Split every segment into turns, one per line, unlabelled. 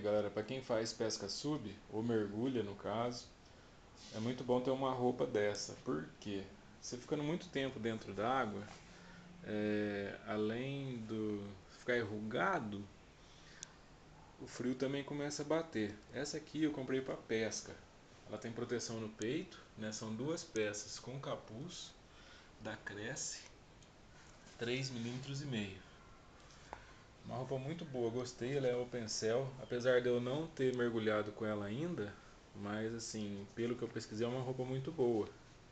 galera, para quem faz pesca sub, ou mergulha no caso, é muito bom ter uma roupa dessa. Por quê? Você ficando muito tempo dentro da água, além do ficar enrugado, o frio também começa a bater. Essa aqui eu comprei para pesca. Ela tem proteção no peito, né? São duas peças com capuz da Cresce, 3,5 mm. Uma roupa muito boa, gostei, ela é open cell, apesar de eu não ter mergulhado com ela ainda, mas assim, pelo que eu pesquisei, é uma roupa muito boa.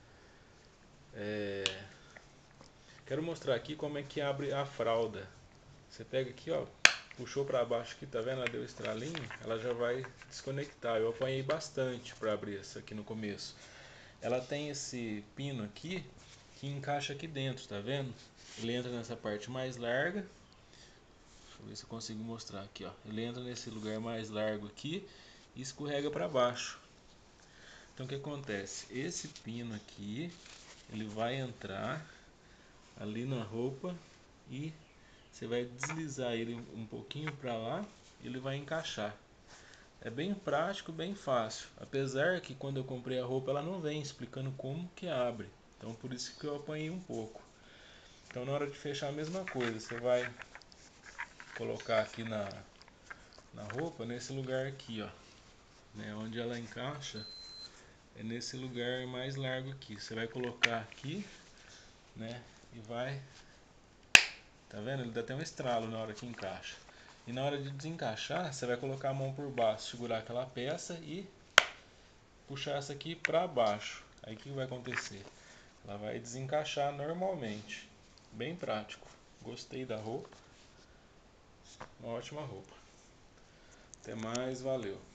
Quero mostrar aqui como é que abre a fralda. Você pega aqui, ó, puxou para baixo aqui, tá vendo? Ela deu estralinho, ela já vai desconectar. Eu apanhei bastante para abrir essa aqui no começo. Ela tem esse pino aqui que encaixa aqui dentro, tá vendo? Ele entra nessa parte mais larga. Deixa eu ver se eu consigo mostrar aqui, ó. Ele entra nesse lugar mais largo aqui e escorrega para baixo. Então o que acontece? Esse pino aqui, ele vai entrar ali na roupa e você vai deslizar ele um pouquinho para lá e ele vai encaixar. É bem prático, bem fácil. Apesar que quando eu comprei a roupa ela não vem explicando como que abre. Então por isso que eu apanhei um pouco. Então na hora de fechar a mesma coisa, você vai colocar aqui na roupa, nesse lugar aqui, ó, né, onde ela encaixa, é nesse lugar mais largo aqui. Você vai colocar aqui, né, e vai, tá vendo? Ele dá até um estralo na hora que encaixa. E na hora de desencaixar, você vai colocar a mão por baixo, segurar aquela peça e puxar essa aqui para baixo. Aí o que vai acontecer? Ela vai desencaixar normalmente. Bem prático. Gostei da roupa. Uma ótima roupa. Até mais, valeu.